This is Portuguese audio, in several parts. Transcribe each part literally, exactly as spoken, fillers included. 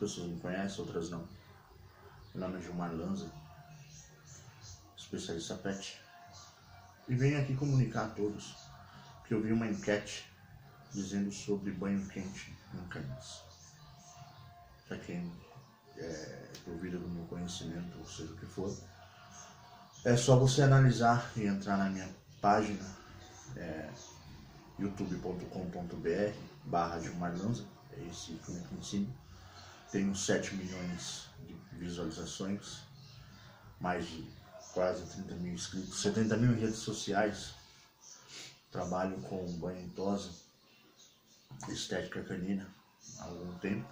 pessoas me conhecem, outras não. Meu nome é Gilmar Lanza, especialista pet. E venho aqui comunicar a todos que eu vi uma enquete dizendo sobre banho quente em cães. Para quem é, duvida do meu conhecimento, ou seja o que for, é só você analisar e entrar na minha página é, youtube ponto com ponto br barra Gilmar Lanza, é esse ícone aqui em cima. Tenho sete milhões de visualizações, mais de quase trinta mil inscritos, setenta mil em redes sociais. Trabalho com banho em tosa, estética canina há algum tempo.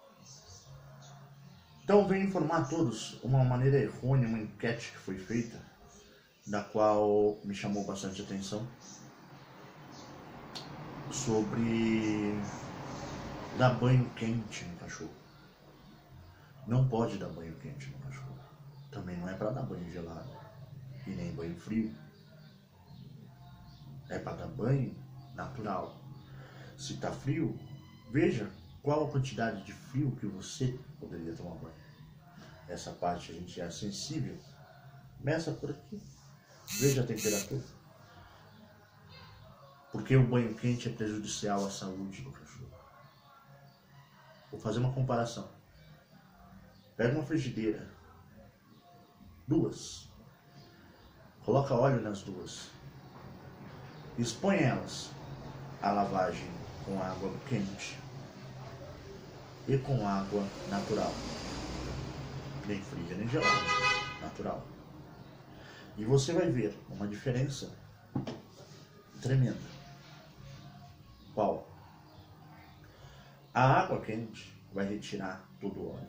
Então venho informar a todos uma maneira errônea, uma enquete que foi feita, da qual me chamou bastante atenção, sobre dar banho quente no cachorro. Não pode dar banho quente no cachorro. Também não é para dar banho gelado e nem banho frio. É para dar banho natural. Se está frio, veja qual a quantidade de frio que você poderia tomar banho. Essa parte a gente é sensível. Meça por aqui. Veja a temperatura. Porque o banho quente é prejudicial à saúde do cachorro. Vou fazer uma comparação. Pega uma frigideira. Duas. Coloca óleo nas duas. Expõe elas à lavagem com água quente e com água natural. Nem fria, nem gelada. Natural. E você vai ver uma diferença tremenda. Qual? A água quente vai retirar todo o óleo,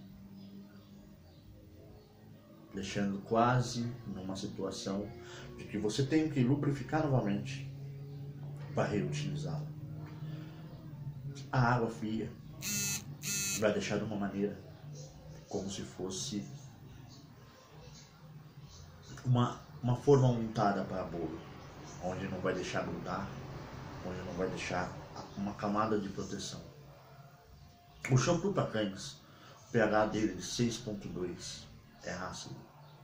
deixando quase numa situação de que você tem que lubrificar novamente para reutilizá-la. A água fria vai deixar de uma maneira como se fosse uma, uma forma untada para bolo, onde não vai deixar grudar, onde não vai deixar uma camada de proteção. O shampoo para cães, o pH dele de seis ponto dois, é ácido.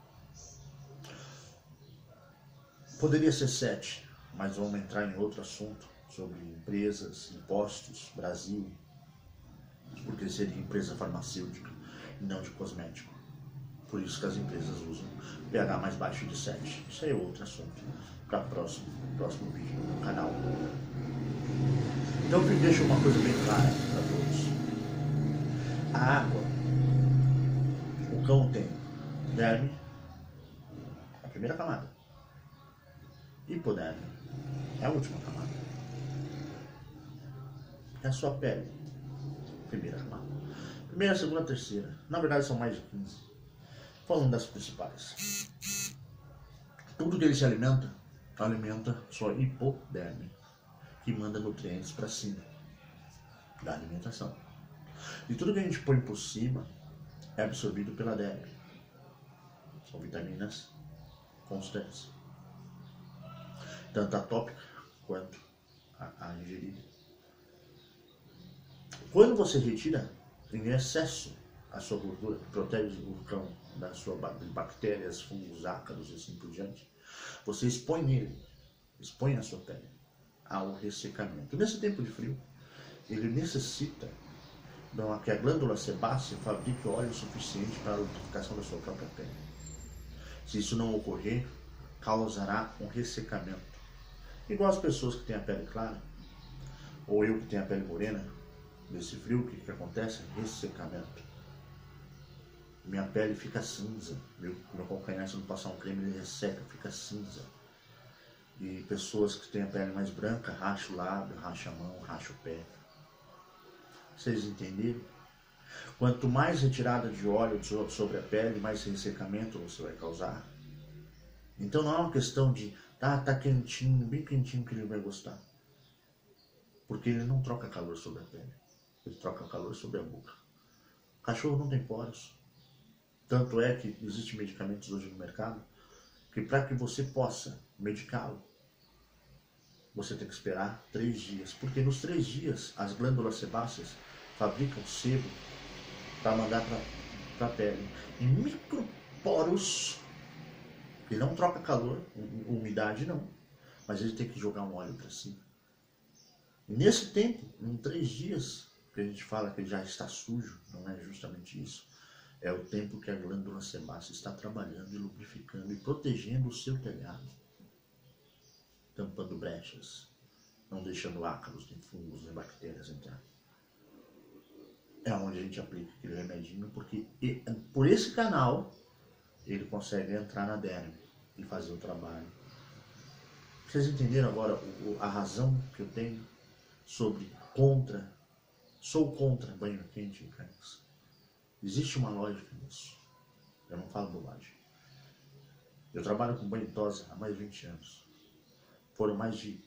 Poderia ser sete, mas vamos entrar em outro assunto sobre empresas, impostos, Brasil, porque seria empresa farmacêutica e não de cosmético. Por isso que as empresas usam pH mais baixo de sete. Isso aí é outro assunto para o próximo, próximo vídeo no canal. Então eu deixo uma coisa bem clara para todos. A água, o cão tem derme, a primeira camada. Hipoderme é a última camada. É a sua pele, primeira camada. Primeira, segunda, terceira. Na verdade são mais de quinze. Falando das principais. Tudo que ele se alimenta, alimenta sua hipoderme, que manda nutrientes para cima da alimentação. E tudo que a gente põe por cima é absorvido pela derme. São vitaminas constantes, tanto a tópica quanto a, a ingerida. Quando você retira em excesso a sua gordura, que protege o cão das suas bactérias, fungos, ácaros e assim por diante, você expõe nele, expõe a sua pele ao ressecamento. Nesse tempo de frio, ele necessita que a glândula sebácea fabrique óleo suficiente para a lubrificação da sua própria pele. Se isso não ocorrer, causará um ressecamento. Igual as pessoas que têm a pele clara, ou eu que tenho a pele morena, nesse frio, o que, que acontece? Ressecamento. Minha pele fica cinza, meu, meu calcanhar, se não passar um creme, ele resseca, fica cinza. E pessoas que têm a pele mais branca, racha o lábio, racha a mão, racha o pé. Vocês entenderam? Quanto mais retirada de óleo sobre a pele, mais ressecamento você vai causar. Então não é uma questão de, tá, tá quentinho, bem quentinho que ele vai gostar. Porque ele não troca calor sobre a pele, ele troca calor sobre a boca. O cachorro não tem poros. Tanto é que existem medicamentos hoje no mercado que para que você possa medicá-lo, você tem que esperar três dias. Porque nos três dias as glândulas sebáceas fabricam sebo para mandar para a pele. Em microporos, ele não troca calor, umidade não, mas ele tem que jogar um óleo para cima. E nesse tempo, em três dias, que a gente fala que ele já está sujo, não é justamente isso. É o tempo que a glândula sebácea está trabalhando e lubrificando e protegendo o seu telhado, tampando brechas, não deixando ácaros, nem fungos, nem bactérias entrar. É onde a gente aplica aquele remedinho, porque por esse canal ele consegue entrar na derme e fazer o trabalho. Vocês entenderam agora a razão que eu tenho sobre contra, sou contra banho quente em cães? Existe uma lógica nisso. Eu não falo bobagem. Eu trabalho com banho tosa há mais de vinte anos. Foram mais de...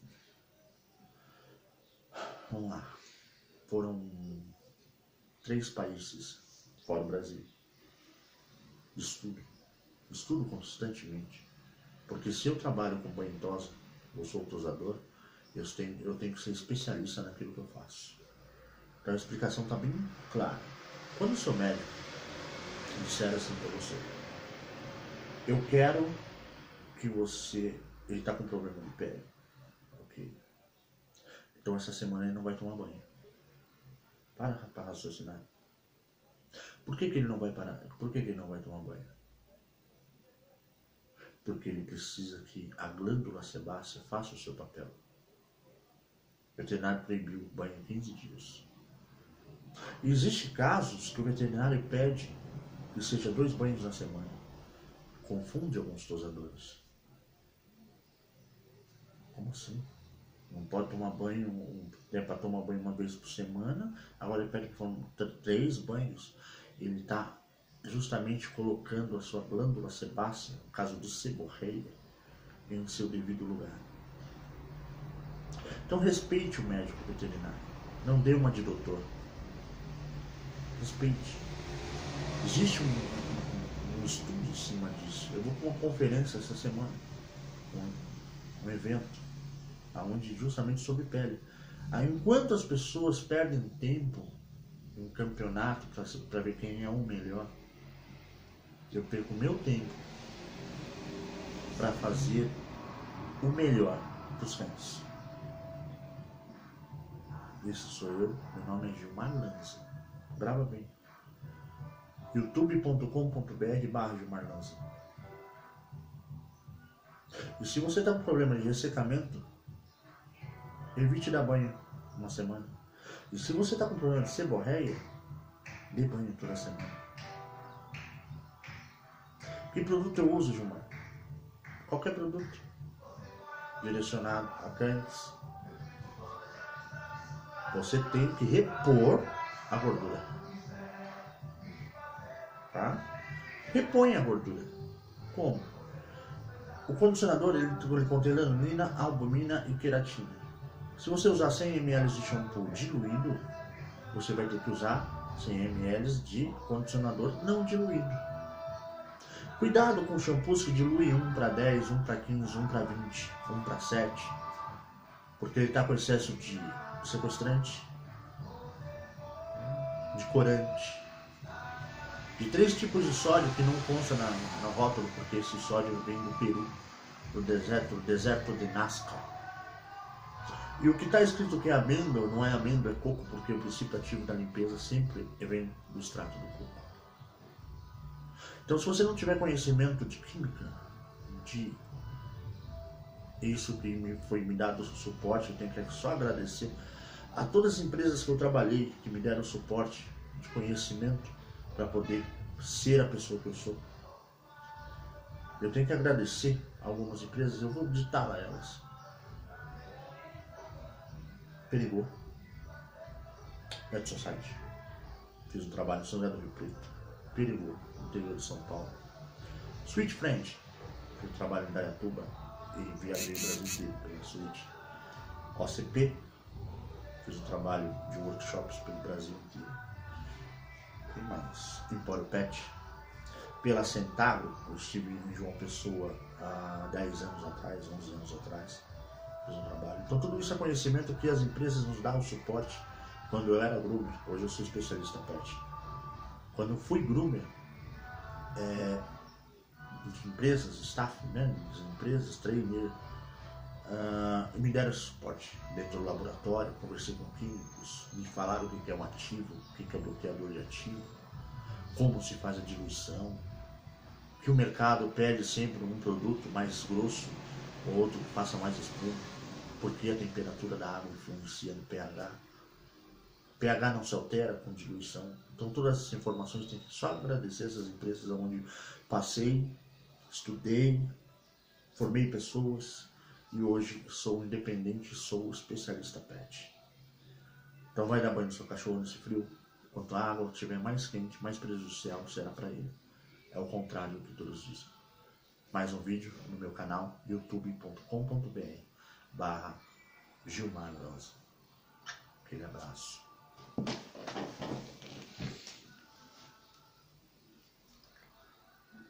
Vamos lá. Foram três países fora do Brasil. Estudo. Estudo constantemente. Porque se eu trabalho com banho tosa, eu sou tosador, eu tenho, eu tenho que ser especialista naquilo que eu faço. Então a explicação está bem clara. Quando o seu médico disser assim para você, eu quero que você, ele está com problema de pele, ok? Então essa semana ele não vai tomar banho. Para para raciocinar. Por que que ele não vai parar? Por que que ele não vai tomar banho? Porque ele precisa que a glândula sebácea faça o seu papel. O veterinário proibiu o banho em quinze dias. E existem casos que o veterinário pede que seja dois banhos na semana. Confunde alguns tosadores. Como assim? Não pode tomar banho, é para tomar banho uma vez por semana, agora ele pede que foram três banhos. Ele está justamente colocando a sua glândula sebácea, no caso do seborreia, em seu devido lugar. Então respeite o médico veterinário. Não dê uma de doutor. Respeite. Existe um, um, um estudo em cima disso. Eu vou para uma conferência essa semana, um, um evento, onde justamente sobre pele. Aí, enquanto as pessoas perdem tempo em um campeonato para ver quem é o melhor, eu perco meu tempo para fazer o melhor para os cães. Esse sou eu, meu nome é Gilmar Lanza. Grava bem. youtube ponto com ponto br barra Gilmar Lanza. E se você está com problema de ressecamento, evite dar banho uma semana. E se você está com problema de seborreia, dê banho toda semana. Que produto eu uso, Gilmar? Qualquer produto direcionado a cães. Você tem que repor a gordura. Tá? Repõe a gordura. Como? O condicionador ele, ele contém lanolina, albumina e queratina. Se você usar cem mililitros de shampoo diluído, você vai ter que usar cem mililitros de condicionador não diluído. Cuidado com shampoos que diluem um para dez, um para quinze, um para vinte, um para sete, porque ele está com excesso de sequestrante, de corante, de três tipos de sódio que não consta na, na rótulo, porque esse sódio vem do Peru, do deserto, do deserto de Nazca. E o que está escrito que é amêndoa, não é amêndoa, é coco, porque o princípio ativo da limpeza sempre vem do extrato do coco. Então, se você não tiver conhecimento de química, de isso que me foi me dado o suporte, eu tenho que só agradecer a todas as empresas que eu trabalhei, que me deram suporte de conhecimento para poder ser a pessoa que eu sou. Eu tenho que agradecer a algumas empresas, eu vou ditar a elas. Perigou. Pet Society. Fiz um trabalho em São José do Rio Preto. Perigou, no interior de São Paulo. Sweet Friend. Fiz um trabalho em Dayatuba e viajei o Brasil inteiro pela Sweet. O C P. Fiz um trabalho de workshops pelo Brasil inteiro. Tem mais. Empório Pet. Pela Centauro, eu estive em João Pessoa há dez anos atrás, onze anos atrás. Fiz um trabalho. Então tudo isso é conhecimento que as empresas nos dão o suporte quando eu era groomer. Hoje eu sou especialista pet. Quando eu fui groomer, é, de empresas, staff, né, de empresas, trainer, uh, me deram suporte dentro do laboratório, conversei com químicos, me falaram o que é um ativo, o que é bloqueador de ativo, como se faz a diluição, que o mercado pede sempre um produto mais grosso, ou outro que faça mais espuma, porque a temperatura da água influencia no pH. O pH não se altera com diluição. Então todas essas informações tem que só agradecer essas empresas onde passei, estudei, formei pessoas e hoje sou independente, sou especialista pet. Então vai dar banho no seu cachorro nesse frio. Quanto a água estiver mais quente, mais prejudicial será para ele. É o contrário do que todos dizem. Mais um vídeo no meu canal youtube ponto com ponto br barra Gilmar Rosa. Aquele abraço.